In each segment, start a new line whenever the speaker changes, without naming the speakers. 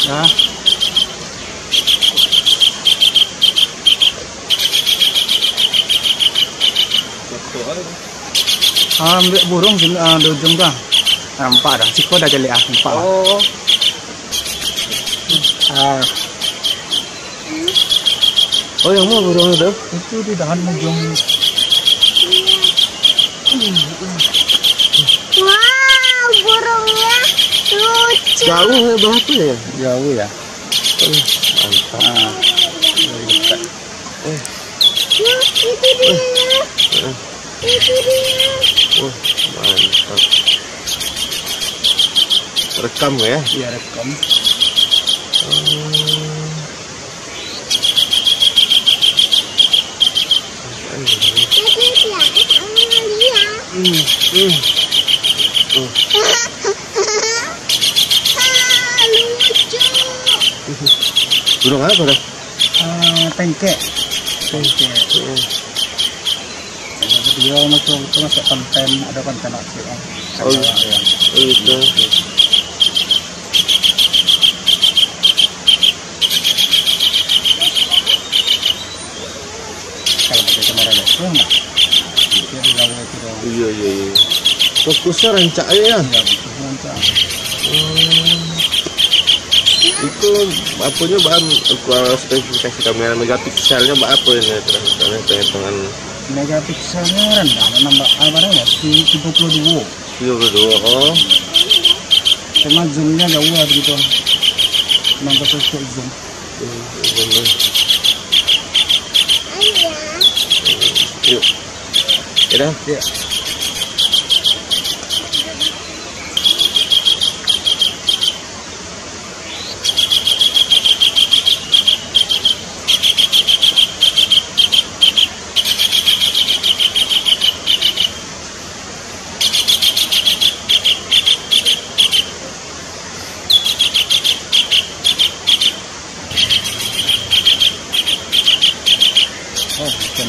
Ya. Ambil burung sini di ujung dah. Nampak dah. Ciko dah jadi nampak.
Oh. Oh, yang mana burung itu?
Itu di dahan ujung.
Wow, burungnya lucu.
Jauh ya berapa ya?
Jauh ya.
Mantap.
Dari dekat.
Itu dia. Itu dia.
Oh, mantap. Rekam ya?
Iya rekam.
Burung apa dah?
Tengkek. Dia masuk konten, ada konten aksi.
Oh, itu.
Kalau pakai kamera itu enggak. Dia lagu itu dong.
Iya. Fokusnya rancak ya.
Ya, betul rancak.
Itu apanya bahan spesifikasi kamera megapikselnya apa ini terus hitungan
Megapikselnya rendah, nambah ya 32.
32. Oh.
Cuma zoomnya jauh lah begitu. Nambah sesuatu zoom.
Yuk. Ya.
Oh, bukan.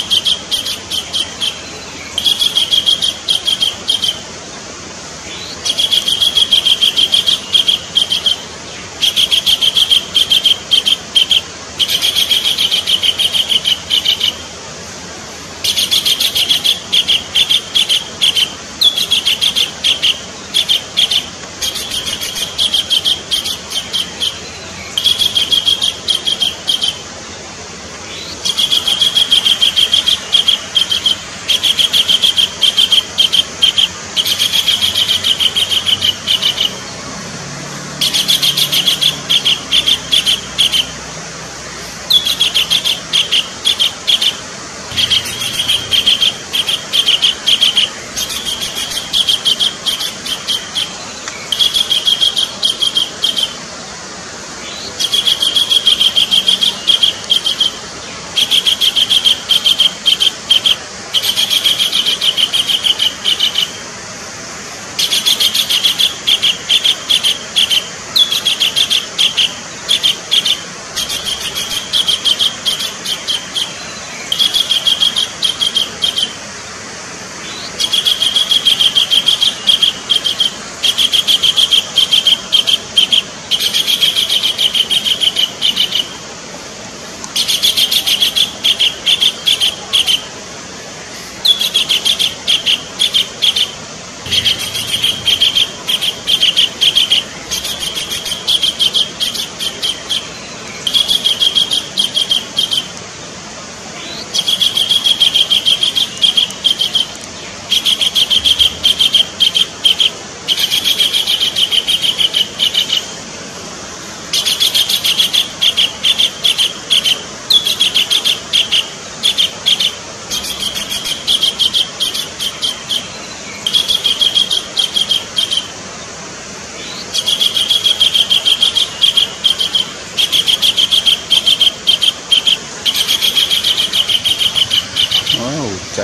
hujan.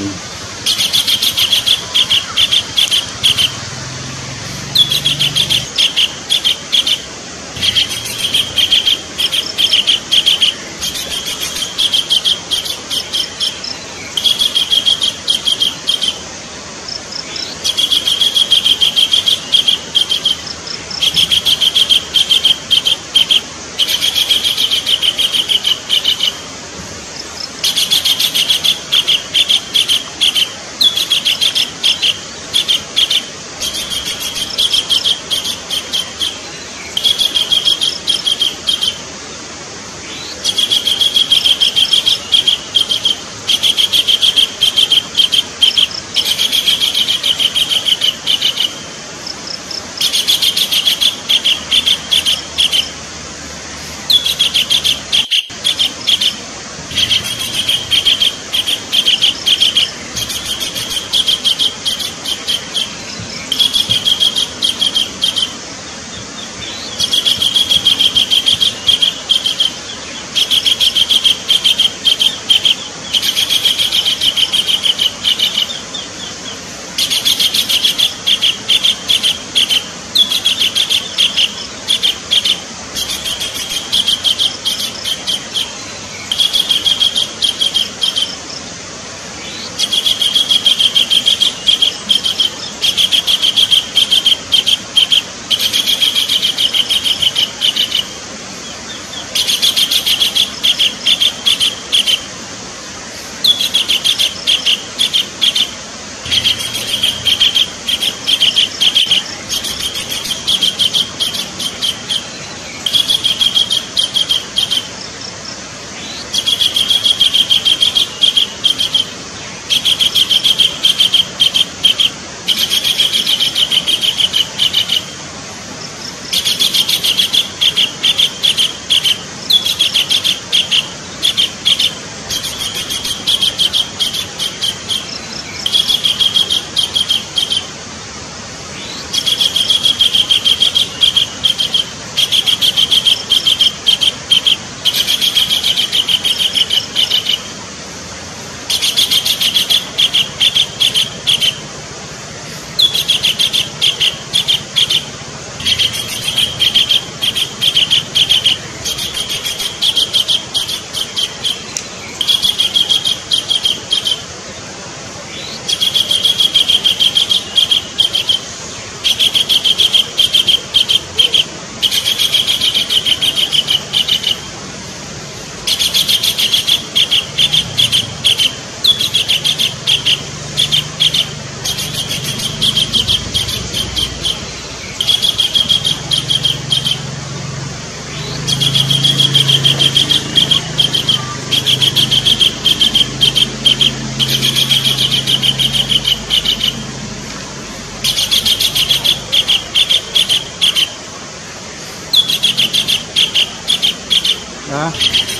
Ya.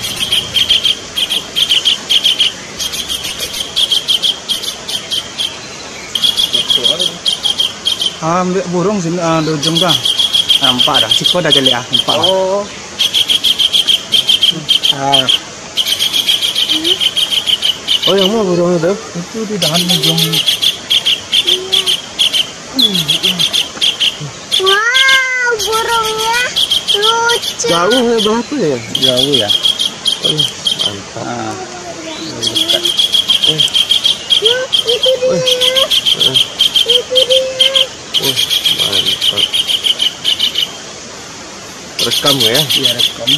Ambil burung sini di ujung dah. Nampak dah. Siko dah jadi nampak.
Oh. Oh, yang mana burung itu?
Itu di dahan ujung.
Wow, burungnya lucu.
Jauh ya berapa ya?
Jauh ya.
Oh, mantap.
Ah.
Yuk, itu dia. Itu dia.
Oh, mantap. Rekam ya?
Iya rekam.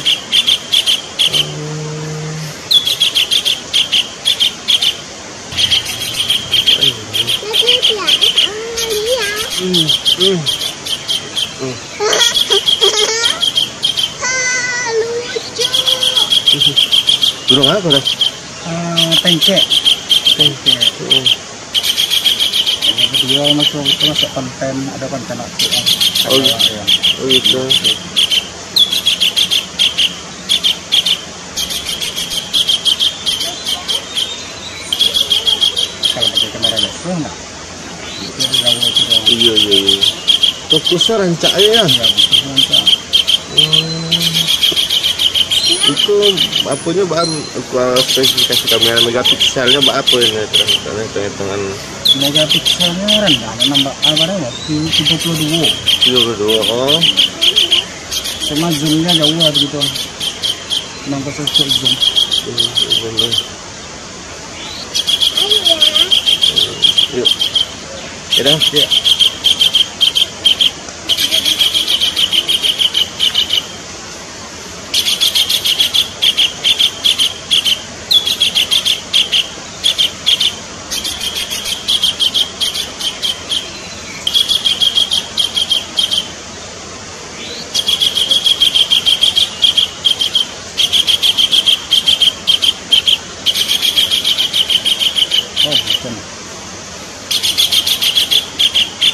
Lucu.
Burung apa dah?
Tengkek. Dia masuk konten, ada konten aku.
Oh,
Ya.
oh gitu.
Kalau pakai kamera lesung enggak? Itu jauh itu dong.
Iya. Fokusnya rancaknya ya.
Ya, betul mantap.
Itu apanya bahan spesifikasi kamera megapikselnya apa ini terus hitungan
megapikselnya rendah, nambah apa ya? 32.
32. Oh.
Sama zoomnya jauh lah begitu. Nambah satu zoom.
Yuk. Ya.
Oh, bukan.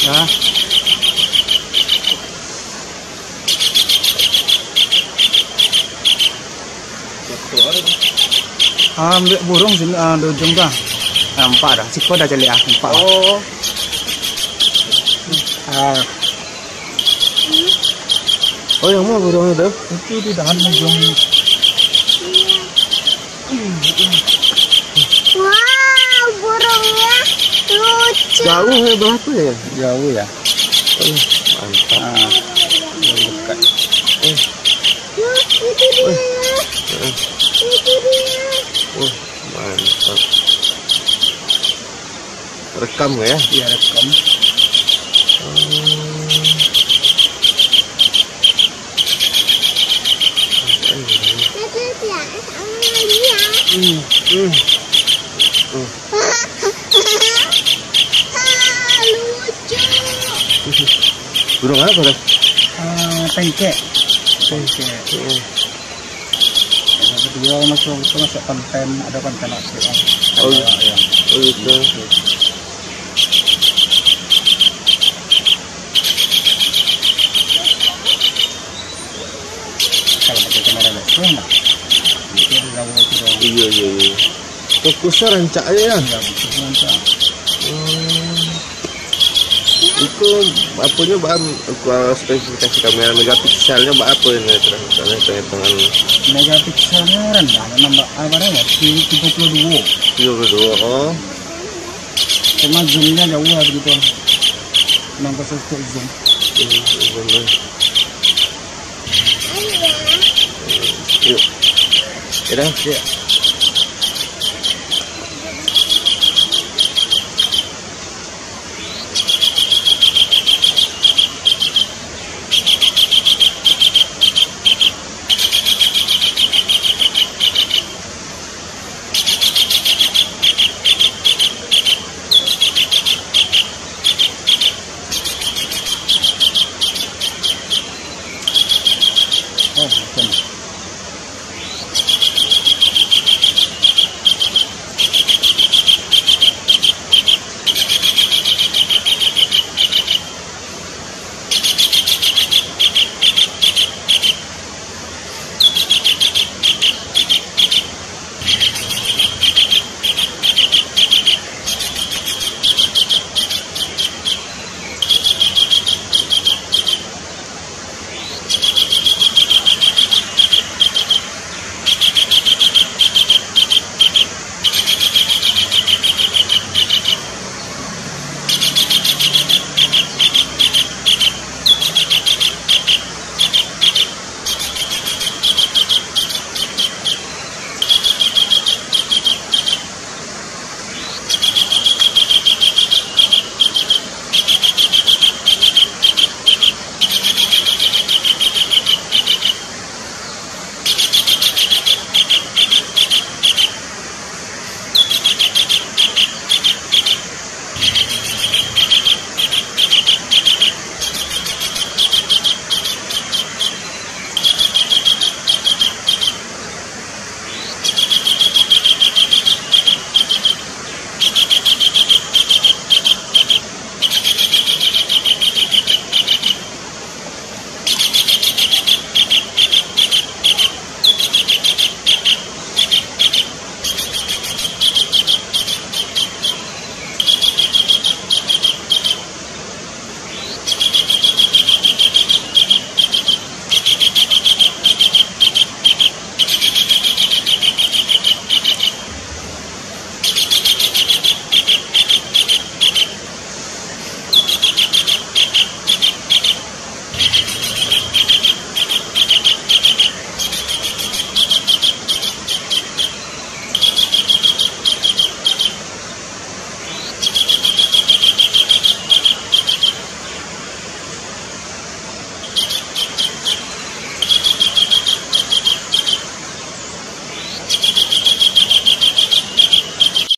Ya. Ambil burung sini di ujung tu. Nampak dah. Siko dah jeli nampak.
Oh. Oh, yang mana burung itu?
Itu di dahan ujung.
Wow, burungnya lucu.
Jauh ya, berapa ya?
Jauh ya.
Oh, mantap.
Dekat.
Loh, itu dia. Itu dia.
Oh, mantap. Rekam ya?
Ya rekam.
Itu dia. Amalia. Lucu.
Burung apa dah?
Tengkek. Dia masuk konten, ada konten aktif.
Oh,
Ya.
oh gitu.
Kalau pakai kamera besar, nah. Itu jauh itu.
Iya. Fokusnya rancak aja ya.
Ya, betul rancak.
Itu apanya bahan spesifikasi kamera megapikselnya apa ini terus hitungan
Megapikselnya rendah, nambah apa 32.
32. Oh,
Cuma zoomnya jauh begitu. Nambah satu zoom.
Yuk. Ya dah.
Ya.